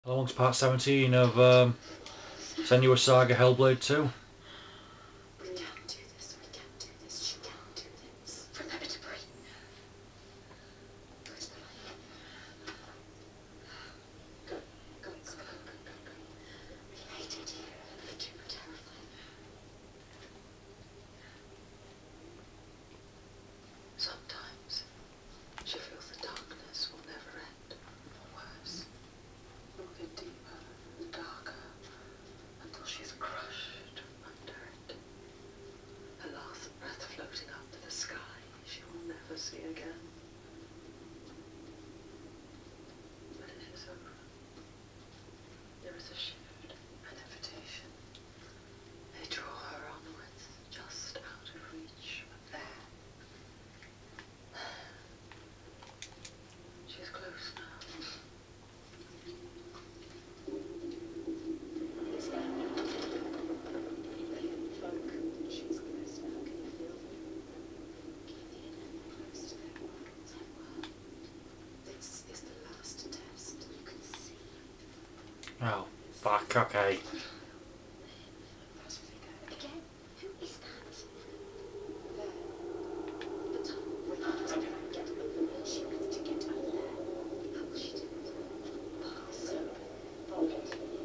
Along's part 17 of Senua's Saga Hellblade 2. We can do this, we can do this, she can do this. Remember to breathe. Go to the light. Go, go, go, go, go, go, go. We hate it here. It's too terrifying. Sometimes she feels the darkness will never end. Or worse, it will get deeper and darker until she's crushed under it. Her last breath floating up to the sky she will never see again. But it is over. There is a shift, an invitation. They draw her onwards, just out of reach, but there. She's close now. Is that folk? She's close now. Can you feel them? Getting close to their world. This is the last test. You can see. Oh, fuck, okay. That figure again. Who is that? There. The tunnel. We have to get over there. She needs to get over there. How will she do it? So bold.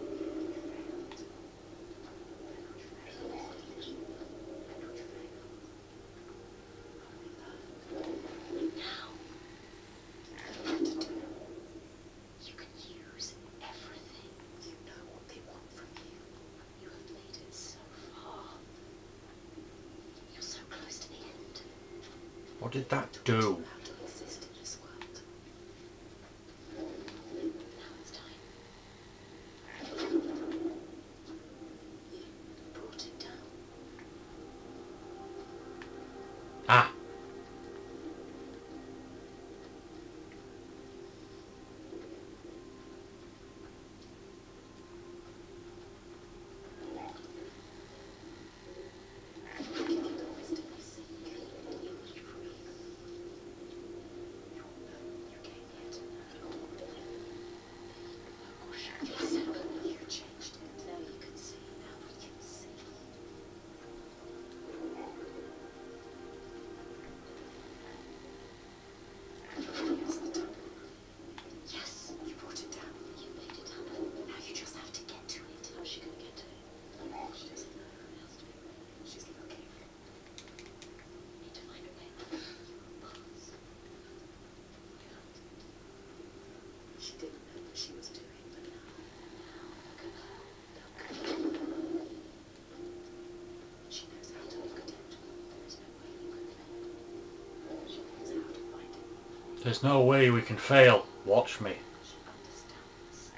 You can use everything. You know what they want from you. You have made it so far. You're so close to the end. What did that do? How to exist in this world. Now it's time. You brought it down. Ah! Give you the wisdom you seek. You will be free. You came here to know. Oh, shut yourself. You changed it. Now you can see. Now we can see. Here's the tunnel. Yes, you brought it down. You made it happen. Now you just have to get to it. How's she going to get to it? She doesn't know. It has to be. She's looking. Need to find a way. Pause. Yeah. She didn't know what she was doing, but now look at her. Look. She knows how to look at it. There is no way you can fail. She knows how to find it. There's no way we can fail. Watch me. She understands.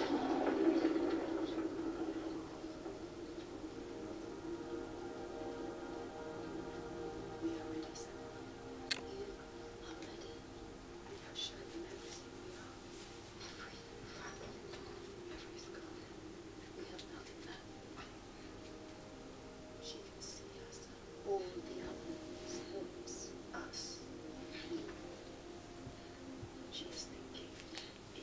We are ready, sir. You are ready. We have shown them everything we are. Every fragment, every scar. We have nothing left. She can see us. All the others, us. She is thinking.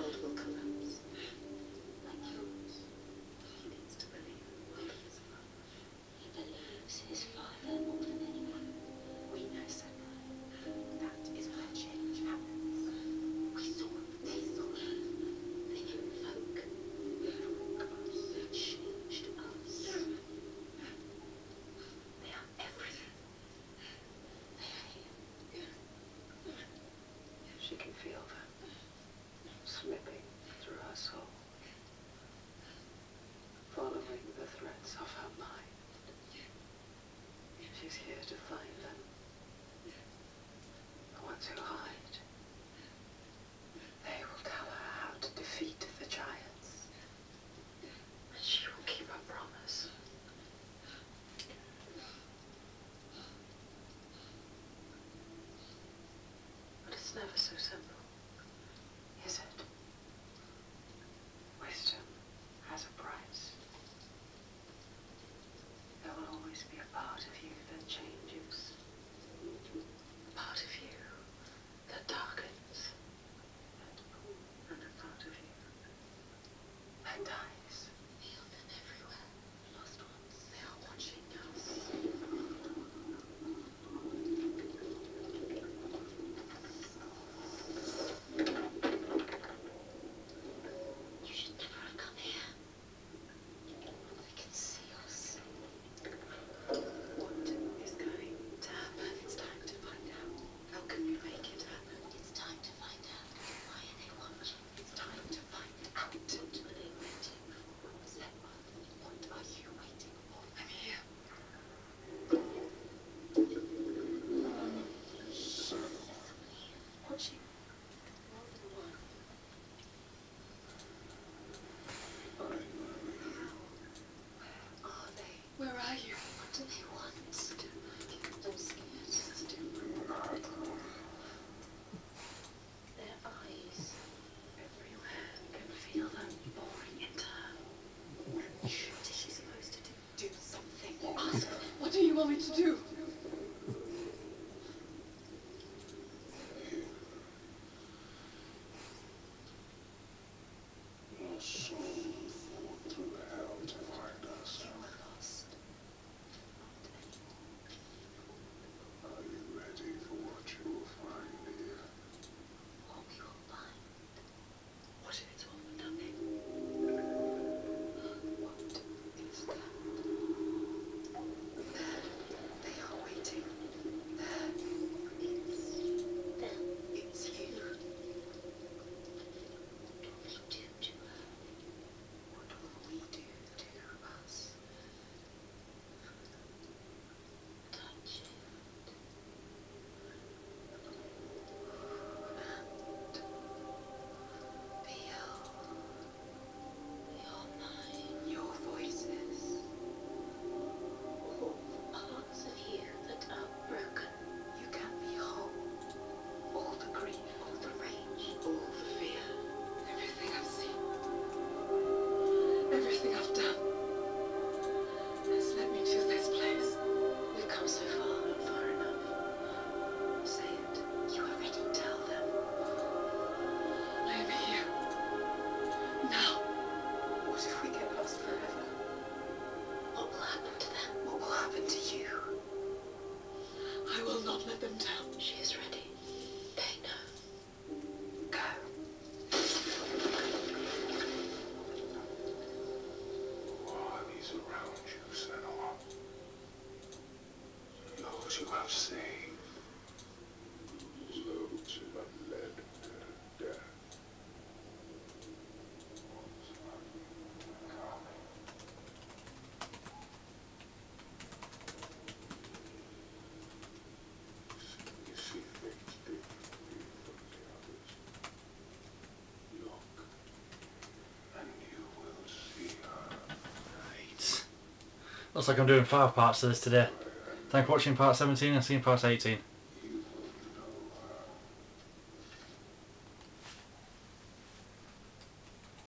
world will collapse. Like yours. He needs to believe what he is from. He believes his father more than anyone. We know so much. That is where change happens. We saw it. They saw it. They invoke us. They changed us. They are everything. They are here. She can feel them slipping through her soul, following the threads of her mind. She's here to find them. The ones who hide. They will tell her how to defeat the giants. And she will keep her promise. But it's never so simple, is it? Wisdom has a price. There will always be a part of you that changes. A part of you that darkens. And a part of you that dies. Feel them everywhere. Lost ones. They are watching us. You should never have come here. They can see us. What is going to happen? It's time to find out. How can we make it happen? It's time to find out. Why are they watching? It's time to find out. What are they waiting for? Zephyr, what are you waiting for? I'm here. Watching. More than one. Are they? Where are you? What do they want? I'm scared. Their eyes. Everywhere can feel them pouring into her. What is she supposed to do? Do something. Ask them. What do you want me to do? Your soul fought through hell to find us. You were lost. Are you ready for what you will find here? What we will find. What if it's all for nothing? What is that? There. They are waiting. There. It's them. It's you. What will we do to her? What will we do to us? Touch it. Feel Your mind. your voices. All parts of you that are broken. You can be whole. All the grief, All the rage. all the fear, everything I've seen, everything I've done has led me to this place. We've come so far, not far enough. Say it. You are ready. Tell them. I am here. Now. What if we get lost forever? What will happen to them? What will happen to you? I will not let them down. She is ready. They know. Go. Who are these around you, Senua? Those you have saved. Those who have led to death. You see things differently from the others. Look, and you will see her. Right. Looks like I'm doing 5 parts of this today. Thank you for watching part 17 and seeing part 18.